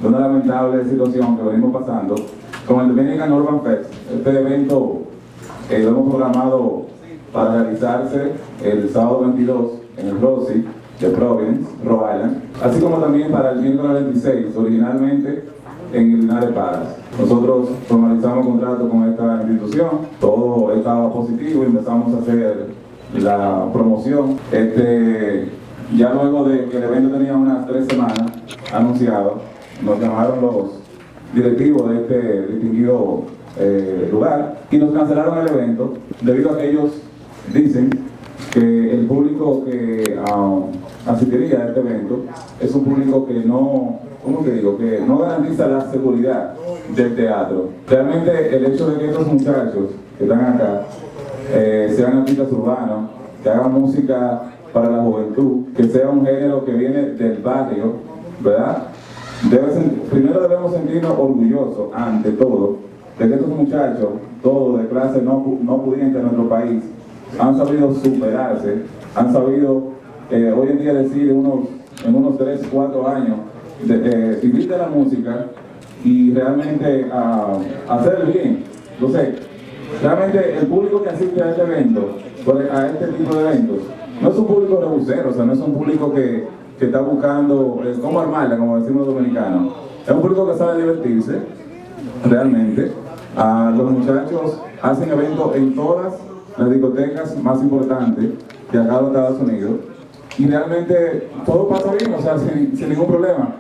de una lamentable situación que venimos pasando con el Dominican Urban Fest. Este evento lo hemos programado para realizarse el sábado 22 en el Roxy de Providence, Rhode Island, así como también para el miércoles 26, originalmente en el Linares Palace. Nosotros formalizamos contrato con esta institución, todo estaba positivo y empezamos a hacer la promoción. Ya luego de que el evento tenía unas 3 semanas anunciado, nos llamaron los directivos de este distinguido lugar y nos cancelaron el evento debido a que ellos dicen que el público que asistiría a este evento es un público que no, ¿cómo te digo?, que no garantiza la seguridad del teatro. Realmente el hecho de que estos muchachos que están acá sean artistas urbanos, que hagan música para la juventud, que sea un género que viene del barrio, ¿verdad? Primero debemos sentirnos orgullosos, ante todo, de que estos muchachos, todos de clase no pudiente en nuestro país, han sabido superarse, han sabido hoy en día decir en unos 3, 4 años, vivir de la música y realmente hacer el bien. Entonces, realmente el público que asiste a este evento, a este tipo de eventos, no es un público rebusero, o sea, no es un público que está buscando cómo armarla, como decimos los dominicanos. Es un público que sabe divertirse, realmente. Los muchachos hacen eventos en todas las discotecas más importantes de acá de los Estados Unidos y realmente todo pasa bien, o sea, sin ningún problema.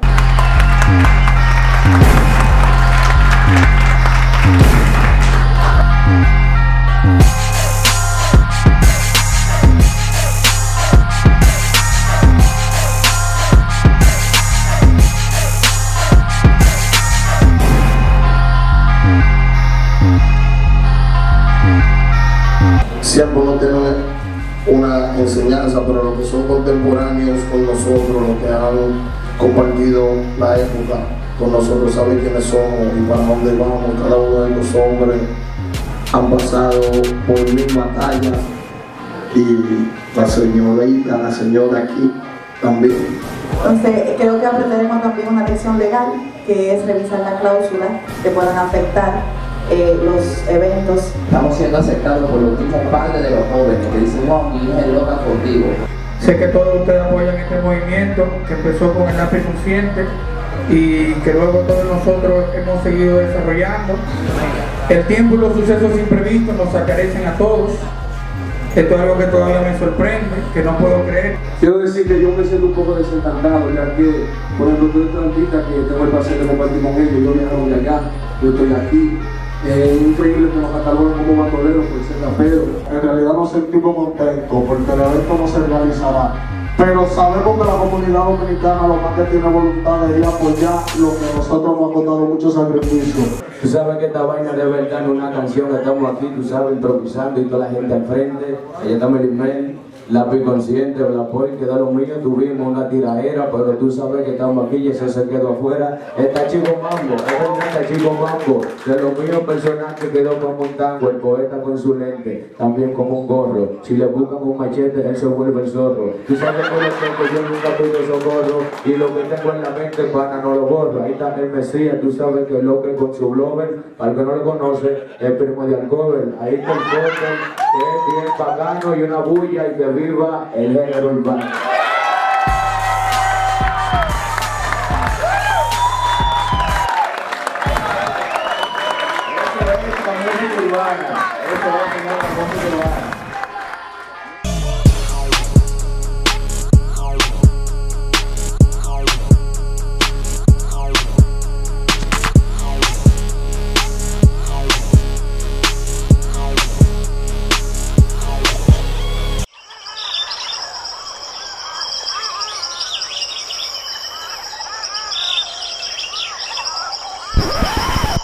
Siempre uno tiene una enseñanza, pero los que son contemporáneos con nosotros, los que han compartido la época con nosotros, saben quiénes somos y para dónde vamos. Cada uno de estos hombres han pasado por mil batallas y la señora aquí también. Entonces creo que aprenderemos también una lección legal, que es revisar la cláusula que puedan afectar los eventos. Estamos siendo aceptados por los mismos padres de los jóvenes que dicen, no, mi hija es loca contigo. Sé que todos ustedes apoyan este movimiento que empezó con el lápiz consciente y que luego todos nosotros hemos seguido desarrollando. El tiempo y los sucesos imprevistos nos acarecen a todos. Esto es algo que todavía me sorprende, que no puedo creer. Quiero decir que yo me siento un poco desencantado, ya que, por ejemplo, todos estos artistas que tengo el placer de compartir con ellos, yo viajaron de allá, yo estoy aquí. Es increíble que nos cataloguen como bandoleros por ser raperos. En realidad nos sentimos contentos porque el evento no se realizará, pero sabemos que la comunidad dominicana lo más que tiene voluntad de ir a apoyar lo que nosotros nos ha costado mucho sacrificio. Tú sabes que esta vaina de verdad no es una canción que estamos aquí, tú sabes, improvisando y toda la gente al frente. Allá está Melimel, lápiz consciente, Blapoy, que da lo mío, tuvimos una tiradera, pero tú sabes que estamos aquí y eso se quedó afuera. Está Chico Mambo, es verdad, está Chico Mambo, de lo mío personaje quedó como un tango, el poeta con su lente, también como un gorro. Si le buscan un machete, él se vuelve el zorro. Tú sabes que yo nunca pido socorro y lo que tengo en la mente, pana, no lo borro. Ahí está el Mesías, tú sabes que lo que con su blower, para el que no lo conoce, es primo de Alcover. Ahí está el foto, que es bien pagano y una bulla y que viva el género urbano. Eso es la música urbana.